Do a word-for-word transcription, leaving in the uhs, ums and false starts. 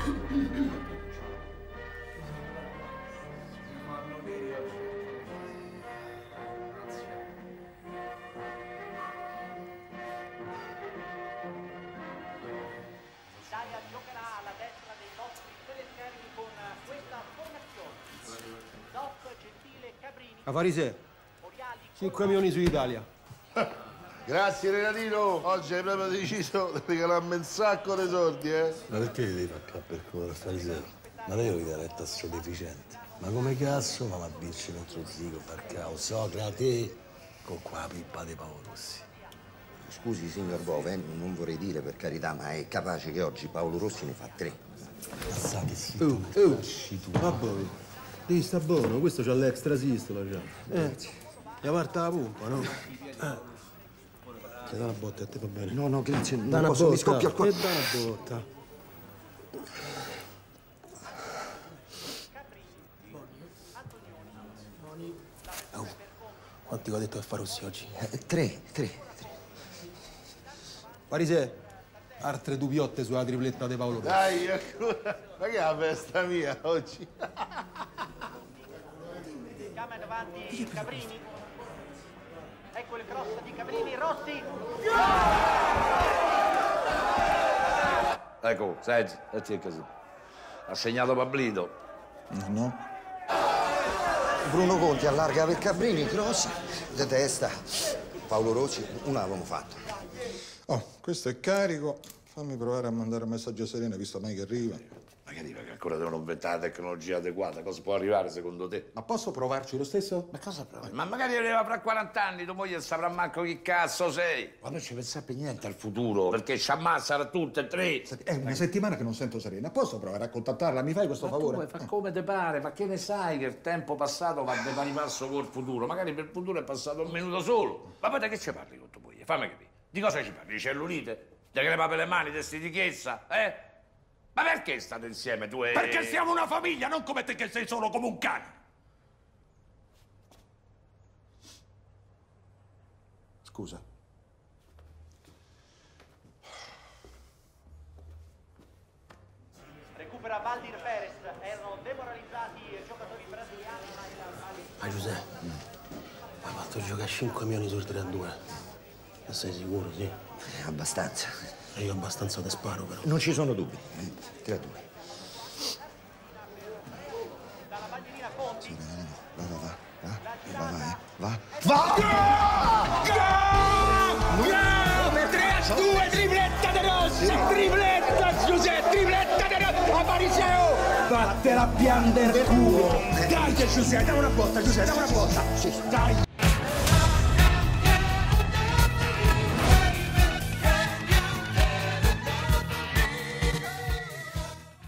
L'Italia giocherà alla destra dei nostri selezionati con questa formazione. Dopp, Gentile, Cabrini. Avarise, cinque milioni su Italia. Grazie Renatino, oggi hai proprio deciso di regalarmi un sacco di soldi, eh? Ma perché devi fare capo per cuore, Fariseo? Ma lei vi dà retta a sto deficiente. Ma come cazzo va a vincere contro Zico, Falcao, Socrate, con qua la pippa dei Paolo Rossi? Scusi, signor Bove, non vorrei dire per carità, ma è capace che oggi Paolo Rossi ne fa tre. Sa che si Oh, oh, va buono. Devi sta buono, questo c'ha l'extra sistola già. Eh, gli parte la pompa, no? Eh. Ti dà una botta, a te va bene? No, no, grazie, non da una posso, botta. mi scoppia il cuore. E da una botta. Oh, quanti ho detto che fa Rossi oggi? Eh, tre, tre, tre. Parise, altre dubiotte sulla tripletta di Paolo Rossi. Dai, ancora. Ma che è la festa mia oggi? Chiama in avanti Cabrini. Ecco il cross di Cabrini, Rossi. Ecco, senti, senti così. Ha segnato Pablito. No, no. Bruno Conti allarga per Cabrini, cross, di testa. Paolo Rossi, uno l'avevamo fatto. Oh, questo è carico. Fammi provare a mandare un messaggio a Serena, visto mai che arriva. Ma che dica che ancora devono inventare la tecnologia adeguata? Cosa può arrivare secondo te? Ma posso provarci lo stesso? Ma cosa provi? Ma magari arriva fra quaranta anni, tua moglie saprà manco chi cazzo sei. Ma non ci pensate niente al futuro, perché ci ammazzano tutte e tre. È una settimana che non sento Serena. Posso provare a contattarla? Mi fai questo Ma favore? come, fa come te pare, ma che ne sai che il tempo passato va di pari passo col futuro? Magari per il futuro è passato un minuto solo. Ma poi da che ci parli con tua moglie? Fammi capire. Di cosa ci parli? Di cellulite? Di crema per le mani, di stitichezza? Eh? Ma perché state insieme tu e... Perché siamo una famiglia, non come te che sei solo come un cane. Scusa. Recupera Valdir Perez. Erano demoralizzati i giocatori brasiliani. Ma Giuseppe, hai fatto giocare cinque milioni sul tre a due. Ne sei sicuro, sì? Abbastanza. E io abbastanza te sparo, però. Non ci sono dubbi. tre a due. Dalla bandierina Conti. Sì, va, va, va, va, va, va, va, va, Bravo! tre a due, tripletta di Rossi! Tripletta, Giuseppe, tripletta di Rossi! A Pariseo! Vattela a pian del culo! Dai, Giuseppe, dammi una botta, Giuseppe, dammi una botta! Dai!